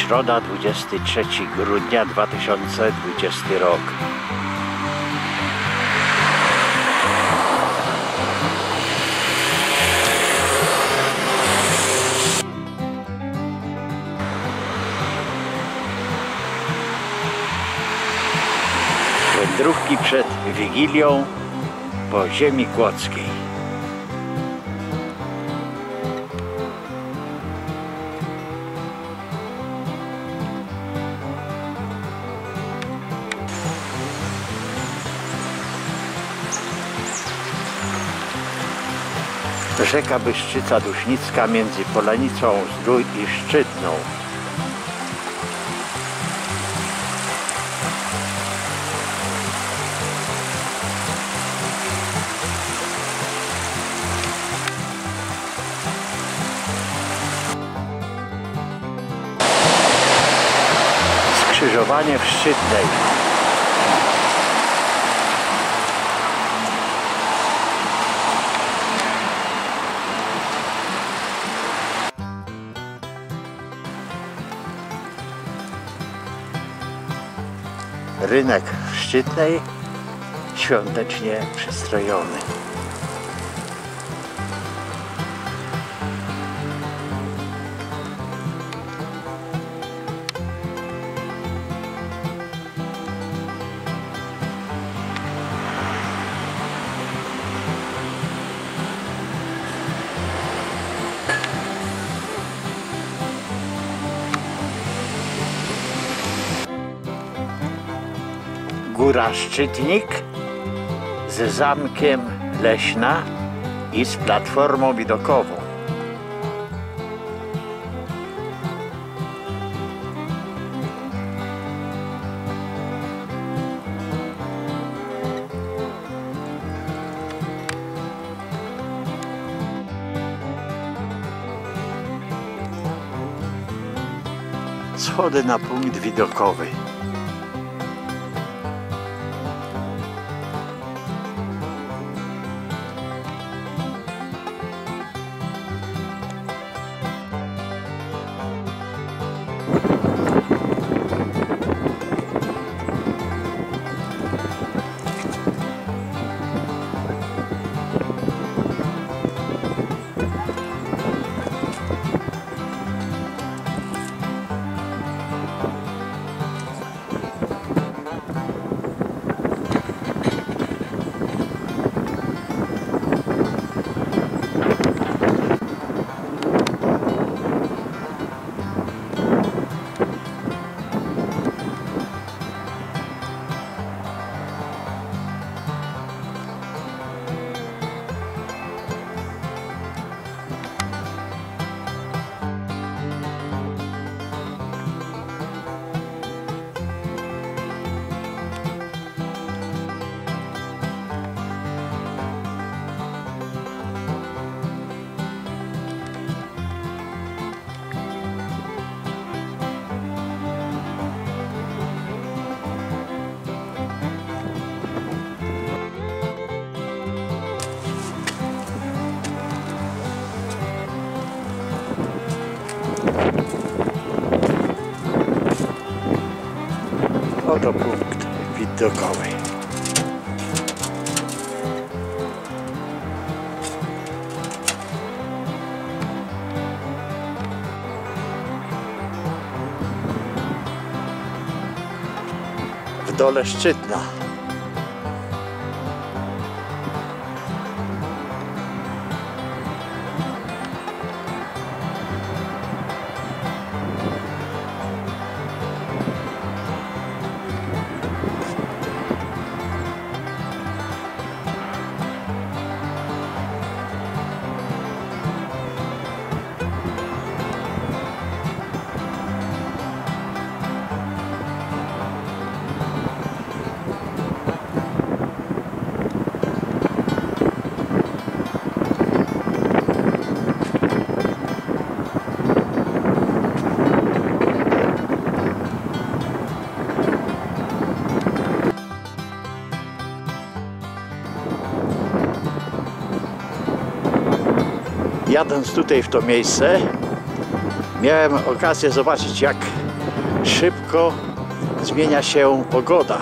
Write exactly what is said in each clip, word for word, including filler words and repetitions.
Środa, dwudziestego trzeciego grudnia dwa tysiące dwudziesty rok. Wędrówki przed Wigilią po ziemi kłodzkiej. Rzeka Bystrzyca Dusznicka między Polanicą Zdrój i Szczytną. Skrzyżowanie w Szczytnej. Rynek w Szczytnej świątecznie przystrojony. Góra Szczytnik z zamkiem Leśna i z platformą widokową. Schody na punkt widokowy. Oto punkt widokowy. W dole Szczytna. Jadąc tutaj w to miejsce, miałem okazję zobaczyć, jak szybko zmienia się pogoda.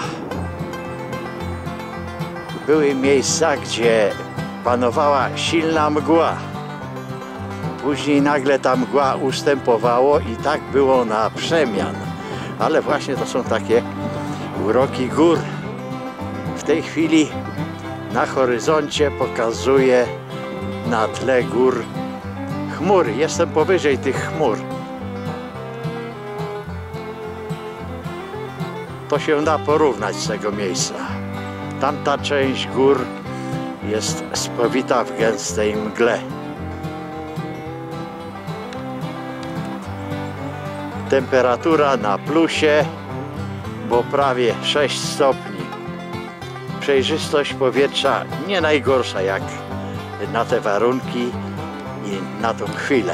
Były miejsca, gdzie panowała silna mgła. Później nagle ta mgła ustępowało i tak było na przemian. Ale właśnie to są takie uroki gór. W tej chwili na horyzoncie pokazuje na tle gór chmury. Jestem powyżej tych chmur. To się da porównać z tego miejsca. Tamta część gór jest spowita w gęstej mgle. Temperatura na plusie, bo prawie sześć stopni. Przejrzystość powietrza nie najgorsza jak na te warunki i na tą chwilę.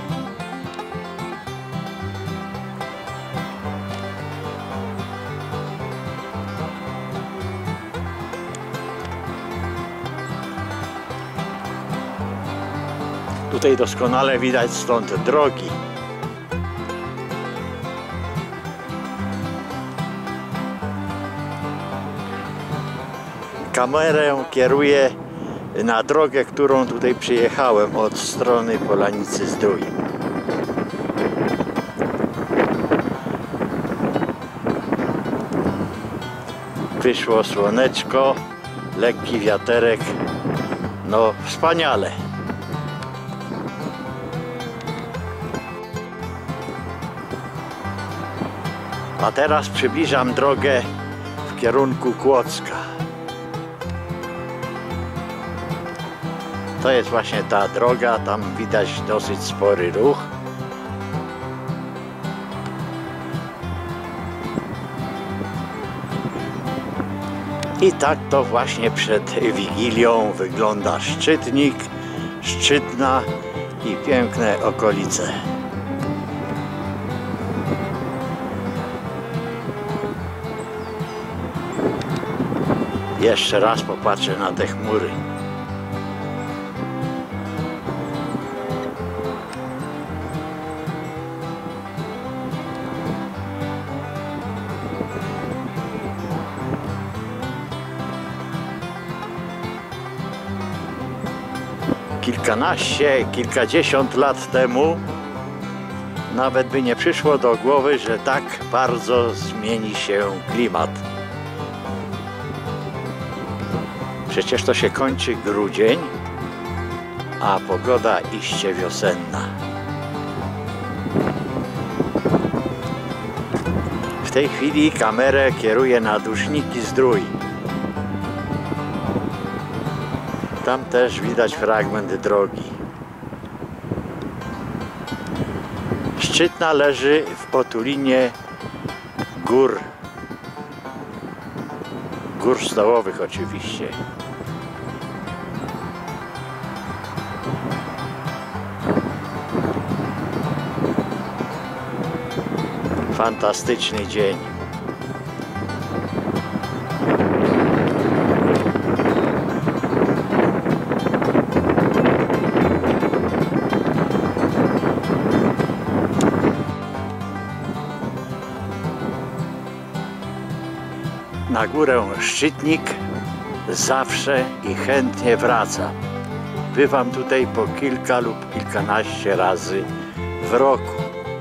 Tutaj doskonale widać stąd drogi. Kamerę kieruję na drogę, którą tutaj przyjechałem od strony Polanicy-Zdrój. Wyszło słoneczko, lekki wiaterek, no wspaniale. A teraz przybliżam drogę w kierunku Kłodzka. To jest właśnie ta droga, tam widać dosyć spory ruch. I tak to właśnie przed Wigilią wygląda Szczytnik, Szczytna i piękne okolice. Jeszcze raz popatrzę na te chmury. Kilkanaście, kilkadziesiąt lat temu nawet by nie przyszło do głowy, że tak bardzo zmieni się klimat. Przecież to się kończy grudzień, a pogoda iście wiosenna. W tej chwili kamerę kieruję na Duszniki-Zdrój. Tam też widać fragment drogi. Szczytna leży w otulinie gór. Gór stołowych oczywiście. Fantastyczny dzień. Na górę Szczytnik zawsze i chętnie wracam. Bywam tutaj po kilka lub kilkanaście razy w roku.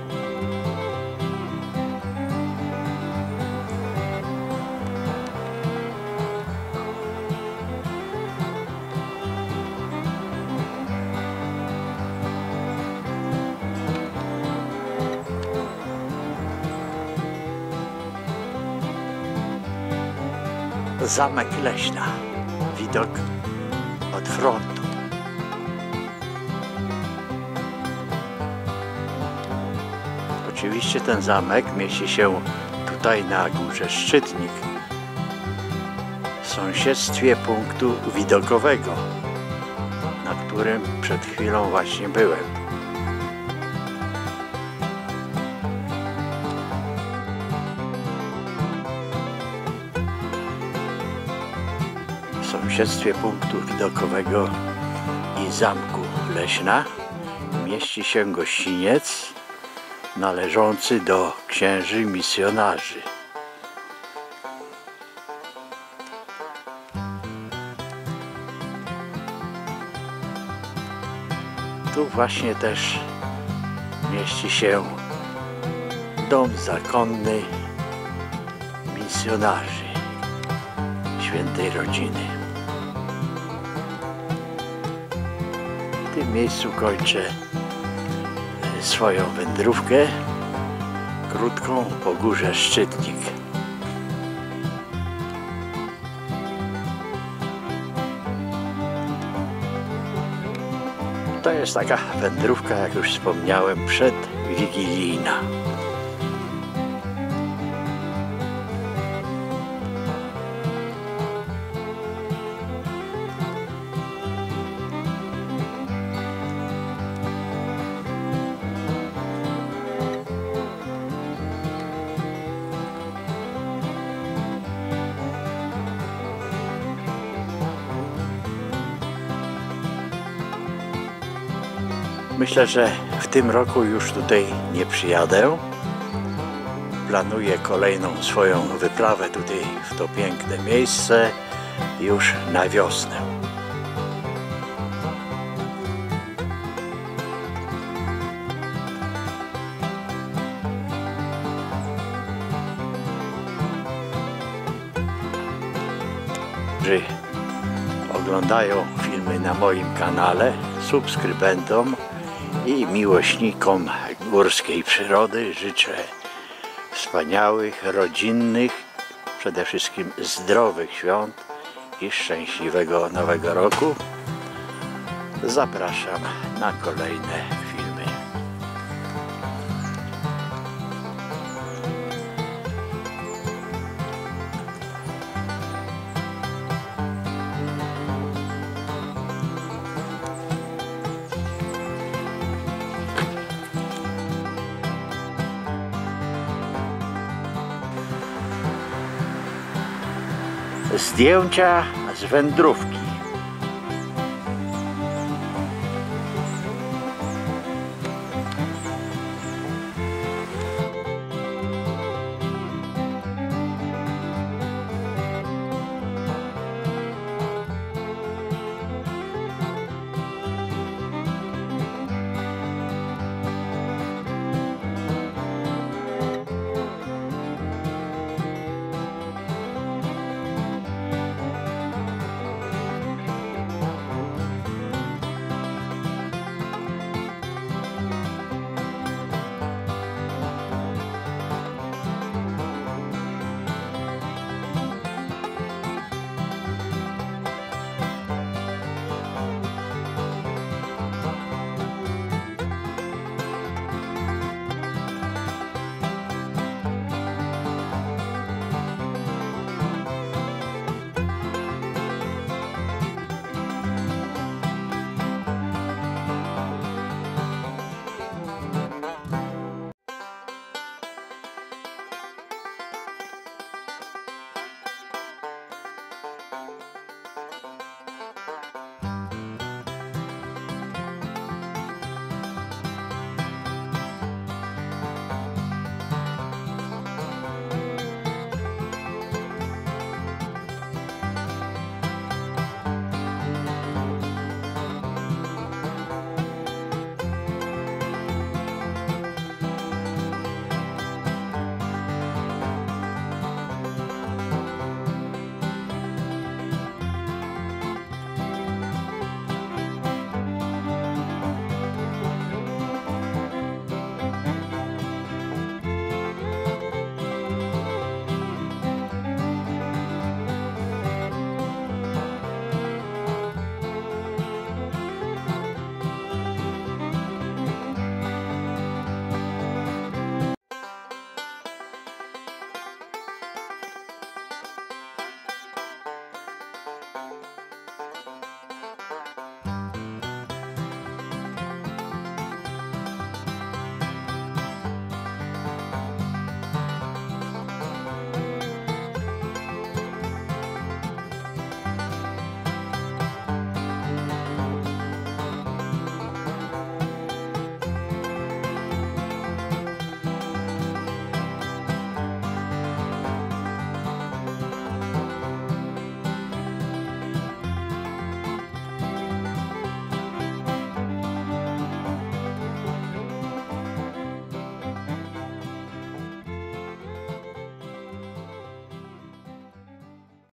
Zamek Leśna. Widok od frontu. Oczywiście ten zamek mieści się tutaj na górze Szczytnik, w sąsiedztwie punktu widokowego, na którym przed chwilą właśnie byłem. W sąsiedztwie punktu widokowego i Zamku Leśna mieści się gościniec należący do księży misjonarzy. Tu właśnie też mieści się dom zakonny misjonarzy Świętej Rodziny. W tym miejscu kończę swoją wędrówkę krótką po górze Szczytnik. To jest taka wędrówka, jak już wspomniałem, przedwigilijna. Myślę, że w tym roku już tutaj nie przyjadę. Planuję kolejną swoją wyprawę tutaj w to piękne miejsce już na wiosnę. Którzy oglądają filmy na moim kanale, subskrybentom i miłośnikom górskiej przyrody życzę wspaniałych, rodzinnych, przede wszystkim zdrowych świąt i szczęśliwego Nowego Roku. Zapraszam na kolejne filmy. Zdjęcia z wędrówki.